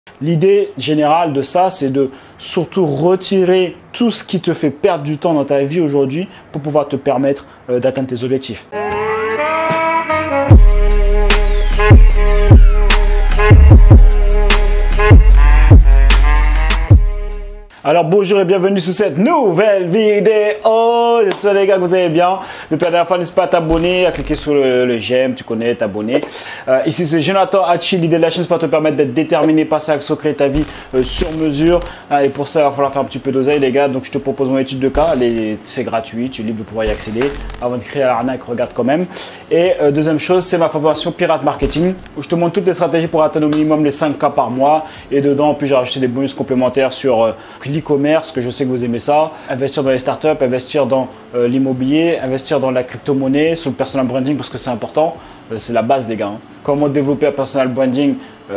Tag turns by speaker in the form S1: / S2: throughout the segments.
S1: L'idée générale de ça, c'est de surtout retirer tout ce qui te fait perdre du temps dans ta vie aujourd'hui pour pouvoir te permettre d'atteindre tes objectifs. Alors bonjour et bienvenue sur cette nouvelle vidéo. J'espère les gars que vous allez bien. Depuis la dernière fois, n'hésite pas à t'abonner, à cliquer sur le j'aime, tu connais, t'abonner. Ici c'est Jonathan Hachi. L'idée de la chaîne c'est pour te permettre d'être déterminé, passer à l'action, créer ta vie sur mesure. Et pour ça, il va falloir faire un petit peu d'oseille les gars. Donc je te propose mon étude de cas. C'est gratuit, tu es libre de pouvoir y accéder. Avant de créer l'arnaque, regarde quand même. Et deuxième chose, c'est ma formation Pirate Marketing où je te montre toutes les stratégies pour atteindre au minimum les 5K par mois. Et dedans, en plus, j'ai rajouté des bonus complémentaires sur l'e-commerce, que je sais que vous aimez ça, investir dans les startups, investir dans l'immobilier, investir dans la crypto-monnaie, sur le personal branding parce que c'est important, c'est la base les gars. Hein. Comment développer un personal branding,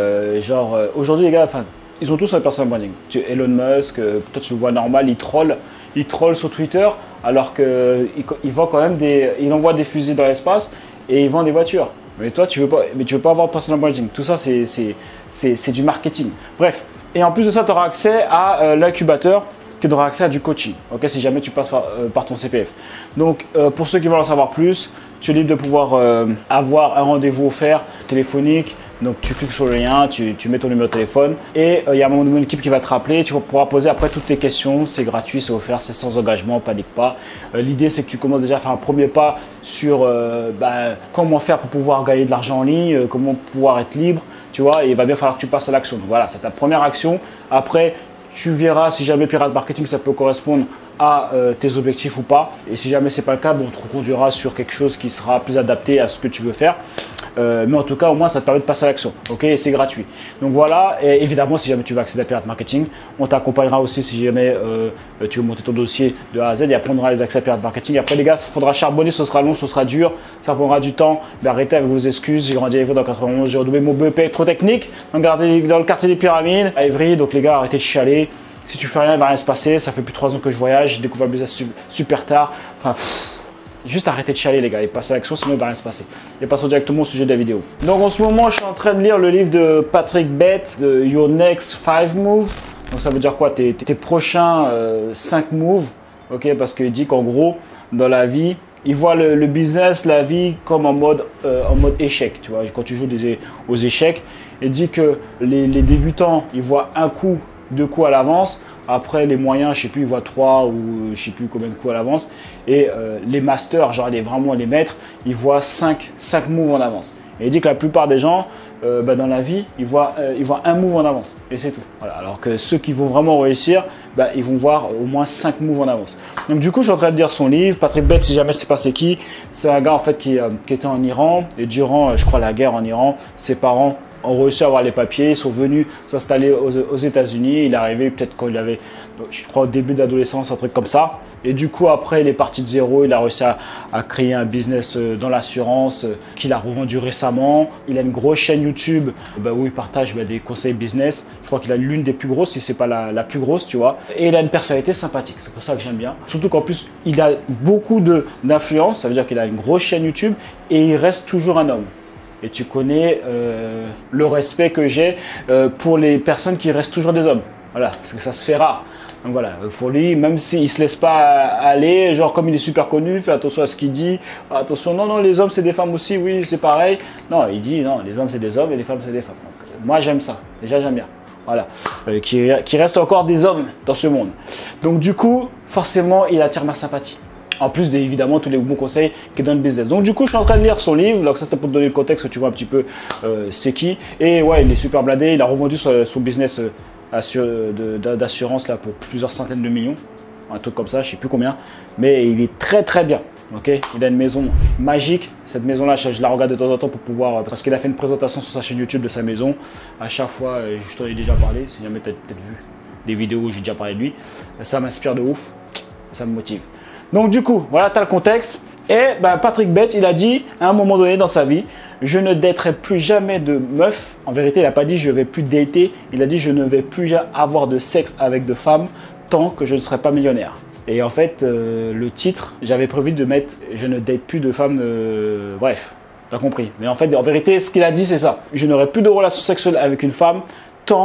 S1: aujourd'hui les gars, ils ont tous un personal branding. Elon Musk, peut-être tu le vois normal, il troll sur Twitter alors qu'il vend quand même il envoie des fusées dans l'espace et il vend des voitures. Mais toi tu veux pas avoir de personal branding. Tout ça c'est du marketing. Bref. Et en plus de ça, tu auras accès à l'incubateur qui aura accès à du coaching, ok, si jamais tu passes par ton CPF. Donc, pour ceux qui veulent en savoir plus, tu es libre de pouvoir avoir un rendez-vous offert téléphonique. Donc, tu cliques sur le lien, tu mets ton numéro de téléphone et il y a mon équipe qui va te rappeler. Tu pourras poser après toutes tes questions. C'est gratuit, c'est offert, c'est sans engagement, panique pas. L'idée, c'est que tu commences déjà à faire un premier pas sur comment faire pour pouvoir gagner de l'argent en ligne, comment pouvoir être libre. Tu vois, et il va bien falloir que tu passes à l'action. Donc voilà, c'est ta première action. Après, tu verras si jamais Pirate Marketing, ça peut correspondre à tes objectifs ou pas. Et si jamais c'est pas le cas, on te reconduira sur quelque chose qui sera plus adapté à ce que tu veux faire. Mais en tout cas, au moins, ça te permet de passer à l'action. Ok, et c'est gratuit. Donc voilà, et évidemment, si jamais tu veux accéder à Pirate Marketing, on t'accompagnera aussi si jamais tu veux monter ton dossier de A à Z et après on aura les accès à Pirate Marketing. Et après, les gars, il faudra charbonner, ce sera long, ce sera dur, ça prendra du temps. Mais arrêtez avec vos excuses. J'ai grandi à Évry dans 91, j'ai redoublé mon BEP électrotechnique dans le quartier des Pyramides à Évry. Donc les gars, arrêtez de chialer. Si tu fais rien, il va rien se passer. Ça fait plus de 3 ans que je voyage, j'ai découvert le business super tard. Juste arrêtez de chialer les gars et passez à l'action, sinon il va rien se passer. Et passons directement au sujet de la vidéo. Donc en ce moment, je suis en train de lire le livre de Patrick Bett, de Your Next 5 Moves. Donc ça veut dire quoi? Tes prochains 5 moves. Ok, parce qu'il dit qu'en gros, dans la vie, il voit le business, la vie comme en mode échec. Tu vois, quand tu joues aux échecs, il dit que les débutants, ils voient un coup, 2 coups à l'avance. Après, les moyens, je sais plus, ils voient 3 ou je sais plus combien de coups à l'avance. Et les masters, genre vraiment les maîtres, ils voient 5 moves en avance. Et il dit que la plupart des gens, dans la vie, ils voient un move en avance. Et c'est tout. Voilà. Alors que ceux qui vont vraiment réussir, ils vont voir au moins 5 moves en avance. Donc du coup, je suis en train de lire son livre. Patrick Bett, si jamais je sais pas c'est qui, c'est un gars en fait qui était en Iran. Et durant, je crois, la guerre en Iran, ses parents ont réussi à avoir les papiers, ils sont venus s'installer aux États-Unis. Il est arrivé peut-être quand il avait, je crois, au début d'adolescence, un truc comme ça. Et du coup, après, il est parti de zéro. Il a réussi à créer un business dans l'assurance qu'il a revendu récemment. Il a une grosse chaîne YouTube où il partage des conseils business. Je crois qu'il a l'une des plus grosses, si c'est pas la plus grosse, tu vois. Et il a une personnalité sympathique. C'est pour ça que j'aime bien. Surtout qu'en plus, il a beaucoup d'influence. Ça veut dire qu'il a une grosse chaîne YouTube et il reste toujours un homme. Et tu connais le respect que j'ai pour les personnes qui restent toujours des hommes. Voilà, parce que ça se fait rare. Donc voilà, pour lui, même s'il ne se laisse pas aller, genre comme il est super connu, fais attention à ce qu'il dit. Attention, non, les hommes c'est des femmes aussi, oui, c'est pareil. Non, il dit, non, les hommes c'est des hommes et les femmes c'est des femmes. Donc, moi j'aime ça, déjà j'aime bien. Voilà, qui reste encore des hommes dans ce monde. Donc du coup, forcément, il attire ma sympathie. En plus évidemment tous les bons conseils qu'il donne business. Donc du coup je suis en train de lire son livre. Donc ça c'était pour te donner le contexte que tu vois un petit peu c'est qui. Et ouais, il est super bladé. Il a revendu son business d'assurance là pour plusieurs centaines de millions. Un truc comme ça, je sais plus combien. Mais il est très très bien. Ok, il a une maison magique. Cette maison là, je la regarde de temps en temps pour pouvoir, parce qu'il a fait une présentation sur sa chaîne YouTube de sa maison. À chaque fois, je t'en ai déjà parlé. Si jamais tu as peut-être vu des vidéos où j'ai déjà parlé de lui, ça m'inspire de ouf. Ça me motive. Donc du coup, voilà, tu as le contexte. Et Patrick Bett, il a dit à un moment donné dans sa vie, je ne daterai plus jamais de meuf. En vérité, il n'a pas dit je ne vais plus dater. Il a dit je ne vais plus avoir de sexe avec de femmes tant que je ne serai pas millionnaire. Et en fait, le titre, j'avais prévu de mettre je ne date plus de femmes. Bref, tu as compris. Mais en fait, en vérité, ce qu'il a dit, c'est ça. Je n'aurai plus de relation sexuelle avec une femme tant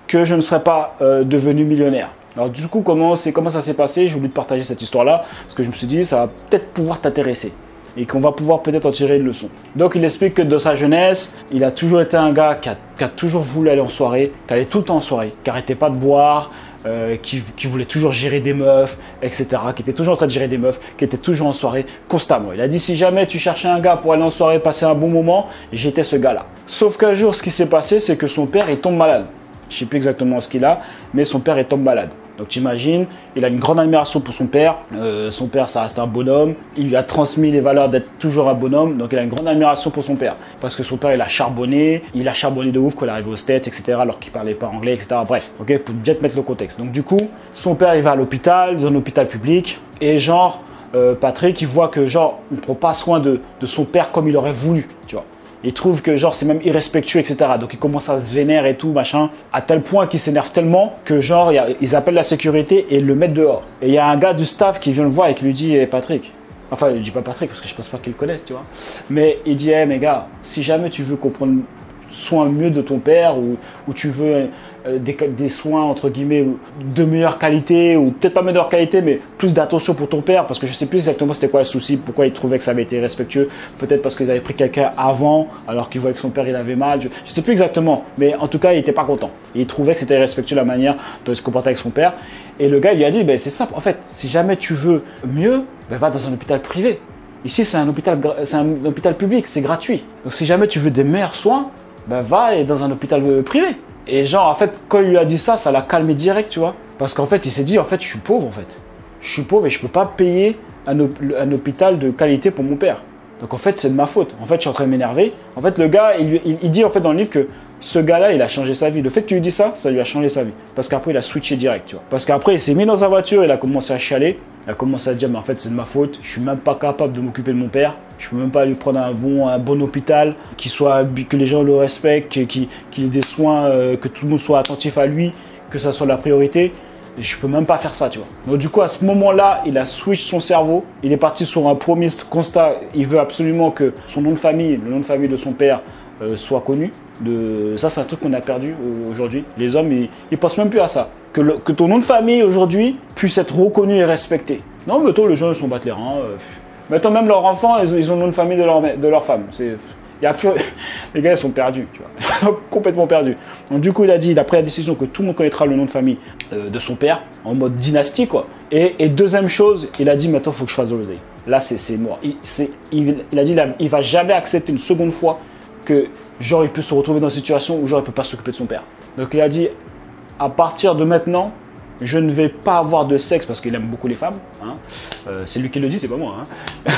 S1: que je ne serais pas devenu millionnaire. Alors du coup, comment ça s'est passé? J'ai voulu te partager cette histoire-là parce que je me suis dit, ça va peut-être pouvoir t'intéresser et qu'on va pouvoir peut-être en tirer une leçon. Donc il explique que dans sa jeunesse, il a toujours été un gars qui a toujours voulu aller en soirée, qui allait tout le temps en soirée, qui n'arrêtait pas de boire, qui voulait toujours gérer des meufs, etc. Qui était toujours en train de gérer des meufs, qui était toujours en soirée constamment. Il a dit, si jamais tu cherchais un gars pour aller en soirée, passer un bon moment, j'étais ce gars-là. Sauf qu'un jour, ce qui s'est passé, c'est que son père, il tombe malade. Je ne sais plus exactement ce qu'il a, mais son père, il tombe malade. Donc tu imagines, il a une grande admiration pour son père. Son père, ça reste un bonhomme. Il lui a transmis les valeurs d'être toujours un bonhomme. Donc il a une grande admiration pour son père. Parce que son père, il a charbonné de ouf quand il est arrivé aux States, etc. Alors qu'il ne parlait pas anglais, etc. Bref, ok, pour bien te mettre le contexte. Donc du coup, son père, il va à l'hôpital, dans un hôpital public. Et genre, Patrick, il voit que genre, on ne prend pas soin de son père comme il aurait voulu, tu vois. Il trouve que genre c'est même irrespectueux, etc. Donc il commence à se vénérer et tout, machin, à tel point qu'il s'énerve tellement que genre ils appellent la sécurité et le mettent dehors. Et il y a un gars du staff qui vient le voir et qui lui dit hey, Patrick. Enfin, il ne dit pas Patrick parce que je pense pas qu'il le connaisse, tu vois. Mais il dit hey, mes gars, si jamais tu veux qu'on prenne soin mieux de ton père ou tu veux des soins entre guillemets de meilleure qualité ou peut-être pas meilleure qualité mais plus d'attention pour ton père parce que je sais plus exactement c'était quoi le souci, pourquoi il trouvait que ça avait été respectueux, peut-être parce qu'ils avaient pris quelqu'un avant alors qu'il voyait que son père il avait mal, je sais plus exactement mais en tout cas il était pas content, il trouvait que c'était respectueux la manière dont il se comportait avec son père et le gars il lui a dit ben, c'est simple en fait, si jamais tu veux mieux ben, va dans un hôpital privé, ici c'est un hôpital public, c'est gratuit, donc si jamais tu veux des meilleurs soins ben, va dans un hôpital privé. Et genre, en fait, quand il lui a dit ça, ça l'a calmé direct, tu vois. Parce qu'en fait, il s'est dit, en fait, je suis pauvre, en fait. Je suis pauvre et je ne peux pas payer un hôpital de qualité pour mon père. Donc, en fait, c'est de ma faute. En fait, je suis en train de m'énerver. En fait, le gars, il dit, en fait, dans le livre que ce gars-là, il a changé sa vie. Le fait que tu lui dis ça, ça lui a changé sa vie. Parce qu'après, il a switché direct, tu vois. Parce qu'après, il s'est mis dans sa voiture, il a commencé à chialer. Il a commencé à dire, mais en fait, c'est de ma faute. Je suis même pas capable de m'occuper de mon père. Je peux même pas lui prendre un bon hôpital, que les gens le respectent, qu'il ait des soins, que tout le monde soit attentif à lui, que ça soit la priorité. Et je peux même pas faire ça, tu vois. Donc du coup, à ce moment-là, il a switch son cerveau. Il est parti sur un premier constat. Il veut absolument que son nom de famille, le nom de famille de son père, soit connu. Ça, c'est un truc qu'on a perdu aujourd'hui. Les hommes, ils pensent même plus à ça. Que ton nom de famille aujourd'hui puisse être reconnu et respecté. Non, mais toi, les gens, ils sont battent les reins. Maintenant, même leurs enfants, ils ont le nom de famille de leur femme. Y a plus... Les gars, ils sont perdus, tu vois. Complètement perdus. Donc, du coup, il a pris la décision que tout le monde connaîtra le nom de famille de son père, en mode dynastie, quoi. Et deuxième chose, il a dit, maintenant, il faut que je fasse de l'oseille. Là, c'est mort. Il a dit, il va jamais accepter une seconde fois que, genre, il peut se retrouver dans une situation où, genre, il peut pas s'occuper de son père. Donc, il a dit, à partir de maintenant, je ne vais pas avoir de sexe parce qu'il aime beaucoup les femmes. Hein. C'est lui qui le dit, c'est pas moi. Hein.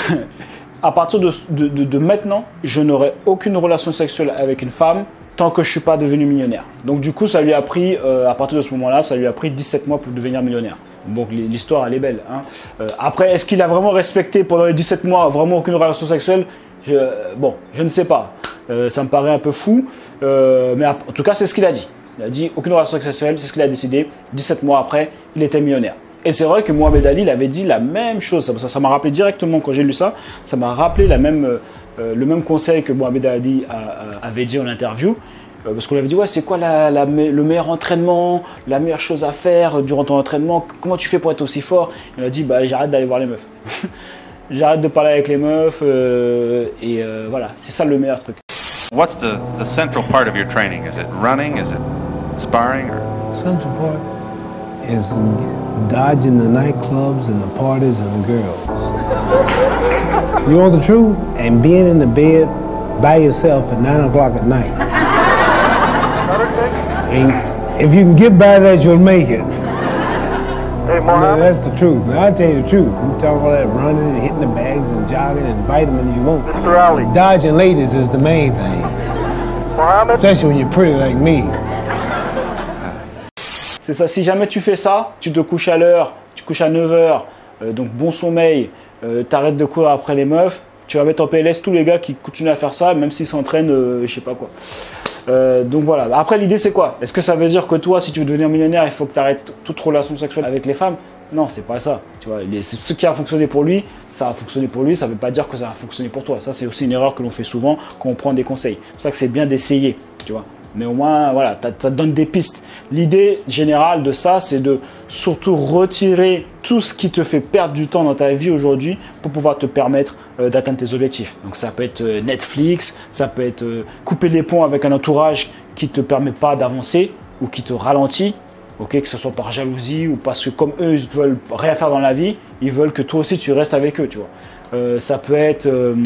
S1: À partir de maintenant, je n'aurai aucune relation sexuelle avec une femme tant que je ne suis pas devenu millionnaire. Donc du coup, ça lui a pris, à partir de ce moment-là, ça lui a pris 17 mois pour devenir millionnaire. Donc l'histoire, elle est belle. Hein. Après, est-ce qu'il a vraiment respecté pendant les 17 mois vraiment aucune relation sexuelle? Bon, je ne sais pas. Ça me paraît un peu fou. Mais en tout cas, c'est ce qu'il a dit. Il a dit aucune relation sexuelle, c'est ce qu'il a décidé. 17 mois après, il était millionnaire. Et c'est vrai que Mohamed Ali, il avait dit la même chose. Ça m'a rappelé directement quand j'ai lu ça. Ça m'a rappelé le même conseil que Mohamed Ali avait dit en interview. Parce qu'on lui avait dit, ouais, c'est quoi le meilleur entraînement, la meilleure chose à faire durant ton entraînement? Comment tu fais pour être aussi fort? Il a dit, bah, j'arrête d'aller voir les meufs. J'arrête de parler avec les meufs. Voilà, c'est ça le meilleur truc.
S2: What's the central part of your training? Is it running? Is it sparring? Or?
S3: Central part is dodging the nightclubs and the parties and the girls. You want the truth? And being in the bed by yourself at 9 o'clock at night. And if you can get by that, you'll make it.
S4: Hey, Mohammed.
S3: That's the truth. Man, I'll tell you the truth. You talk all that running and hitting the bags and jogging and vitamins you want.
S4: Mr. Ali.
S3: Dodging ladies is the main thing.
S4: Mohammed.
S3: Especially when you're pretty like me.
S1: C'est ça, si jamais tu fais ça, tu te couches à l'heure, tu couches à 9h, donc bon sommeil, t'arrêtes de courir après les meufs, tu vas mettre en PLS tous les gars qui continuent à faire ça, même s'ils s'entraînent, je sais pas quoi. Donc voilà. Après, l'idée c'est quoi? Est-ce que ça veut dire que toi, si tu veux devenir millionnaire, il faut que tu arrêtes toute relation sexuelle avec les femmes? Non, c'est pas ça. Tu vois, ce qui a fonctionné pour lui, ça a fonctionné pour lui, ça veut pas dire que ça a fonctionné pour toi. Ça, c'est aussi une erreur que l'on fait souvent quand on prend des conseils. C'est pour ça que c'est bien d'essayer, tu vois. Mais au moins, voilà, ça te donne des pistes. L'idée générale de ça, c'est de surtout retirer tout ce qui te fait perdre du temps dans ta vie aujourd'hui pour pouvoir te permettre d'atteindre tes objectifs. Donc ça peut être Netflix, ça peut être couper les ponts avec un entourage qui ne te permet pas d'avancer ou qui te ralentit. Okay, que ce soit par jalousie ou parce que comme eux, ils veulent rien faire dans la vie, ils veulent que toi aussi tu restes avec eux, tu vois. Ça peut être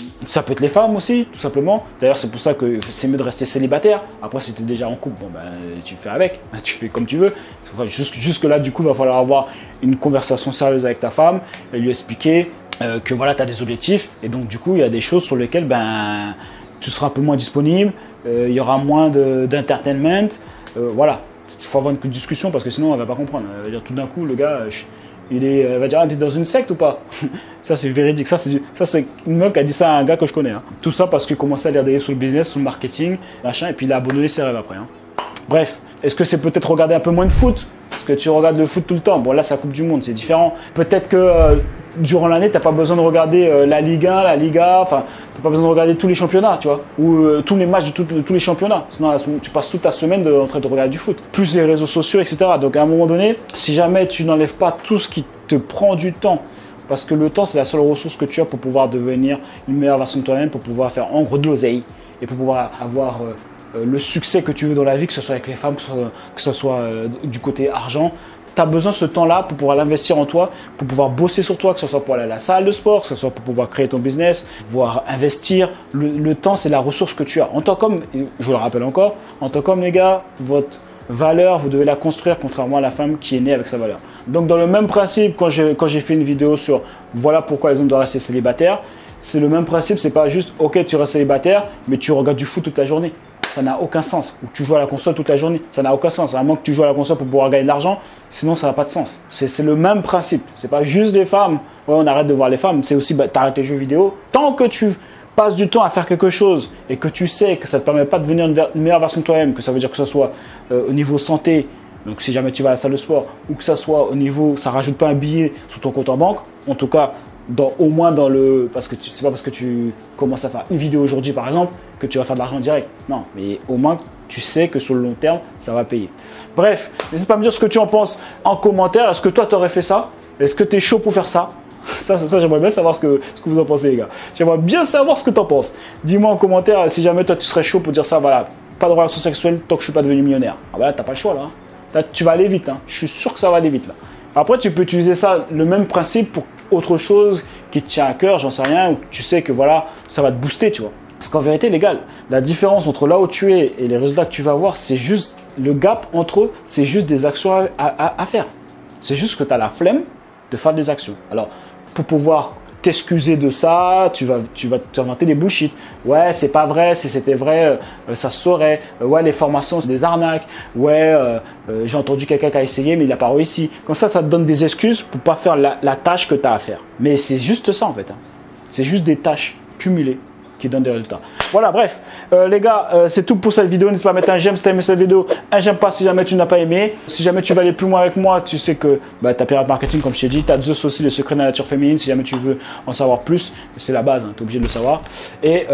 S1: les femmes aussi, tout simplement. D'ailleurs, c'est pour ça que c'est mieux de rester célibataire. Après, si tu es déjà en couple, bon, ben, tu fais avec, tu fais comme tu veux. Enfin, jusque là, du coup, il va falloir avoir une conversation sérieuse avec ta femme et lui expliquer que voilà, tu as des objectifs. Et donc, du coup, il y a des choses sur lesquelles ben, tu seras un peu moins disponible, il y aura moins d'entertainment. Voilà. Il faut avoir une discussion parce que sinon elle va pas comprendre. Elle va dire tout d'un coup le gars, elle va dire ah, t'es dans une secte ou pas? Ça c'est véridique. Ça c'est une meuf qui a dit ça à un gars que je connais. Hein. Tout ça parce qu'il commençait à lire des livres sur le business, sur le marketing, machin, et puis il a abandonné ses rêves après. Hein. Bref, est-ce que c'est peut-être regarder un peu moins de foot? Parce que tu regardes le foot tout le temps. Bon là c'est la Coupe du Monde, c'est différent. Peut-être que durant l'année t'as pas besoin de regarder la Ligue 1, la Liga, enfin t'as pas besoin de regarder tous les championnats, tu vois, ou tous les matchs de tous les championnats. Sinon tu passes toute ta semaine en train de regarder du foot. Plus les réseaux sociaux, etc. Donc à un moment donné, si jamais tu n'enlèves pas tout ce qui te prend du temps, parce que le temps c'est la seule ressource que tu as pour pouvoir devenir une meilleure version de toi-même, pour pouvoir faire en gros de l'oseille et pour pouvoir avoir le succès que tu veux dans la vie, que ce soit avec les femmes, que ce soit du côté argent. Tu as besoin de ce temps-là pour pouvoir l'investir en toi, pour pouvoir bosser sur toi, que ce soit pour aller à la salle de sport, que ce soit pour pouvoir créer ton business, pouvoir investir. Le temps, c'est la ressource que tu as. En tant qu'homme, je vous le rappelle encore, en tant qu'homme, les gars, votre valeur, vous devez la construire contrairement à la femme qui est née avec sa valeur. Donc, dans le même principe, quand j'ai fait une vidéo sur voilà pourquoi les hommes doivent rester célibataires, c'est le même principe. C'est pas juste, ok, tu restes célibataire, mais tu regardes du foot toute la journée. Ça n'a aucun sens. Ou tu joues à la console toute la journée. Ça n'a aucun sens. À moins que tu joues à la console pour pouvoir gagner de l'argent. Sinon, ça n'a pas de sens. C'est le même principe. C'est pas juste les femmes. Ouais, on arrête de voir les femmes. C'est aussi, t'arrêtes les jeux vidéo. Tant que tu passes du temps à faire quelque chose et que tu sais que ça ne te permet pas de devenir une meilleure version de toi-même, que ça veut dire que ce soit au niveau santé, donc si jamais tu vas à la salle de sport, ou que ça soit au niveau, ça rajoute pas un billet sur ton compte en banque, en tout cas, au moins dans le, parce que c'est pas parce que tu commences à faire une vidéo aujourd'hui par exemple que tu vas faire de l'argent direct. Non, mais au moins tu sais que sur le long terme ça va payer. Bref, n'hésite pas à me dire ce que tu en penses en commentaire. Est-ce que toi tu aurais fait ça? Est-ce que tu es chaud pour faire ça? Ça j'aimerais bien savoir ce que vous en pensez les gars. J'aimerais bien savoir ce que tu en penses. Dis-moi en commentaire si jamais toi tu serais chaud pour dire ça. Voilà, pas de relation sexuelle tant que je suis pas devenu millionnaire. Ah bah là t'as pas le choix là. Là tu vas aller vite. Hein. Je suis sûr que ça va aller vite là. Après tu peux utiliser ça, le même principe pour autre chose qui te tient à cœur, j'en sais rien, ou tu sais que voilà, ça va te booster, tu vois. Parce qu'en vérité, les gars, la différence entre là où tu es et les résultats que tu vas avoir, c'est juste le gap entre eux, c'est juste des actions à faire. C'est juste que tu as la flemme de faire des actions. Alors, pour pouvoir t'excuser de ça, tu vas t'inventer des bullshit. Ouais, c'est pas vrai, si c'était vrai, ça se saurait. Ouais, les formations, c'est des arnaques. Ouais, j'ai entendu quelqu'un qui a essayé, mais il n'a pas réussi. Comme ça te donne des excuses pour pas faire la tâche que tu as à faire. Mais c'est juste ça en fait. Hein. C'est juste des tâches cumulées qui donnent des résultats. Voilà, bref, les gars, c'est tout pour cette vidéo. N'hésite pas à mettre un j'aime si tu as aimé cette vidéo, un j'aime pas si jamais tu n'as pas aimé. Si jamais tu veux aller plus loin avec moi, tu sais que tu as Pirate Marketing, comme je t'ai dit, tu as Zeus aussi, le secret de la nature féminine. Si jamais tu veux en savoir plus, c'est la base, hein, tu es obligé de le savoir. Et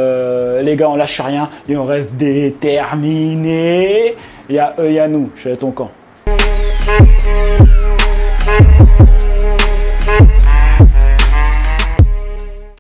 S1: les gars, on lâche rien et on reste déterminés. Il y a eux, il y a nous. Je suis à ton camp.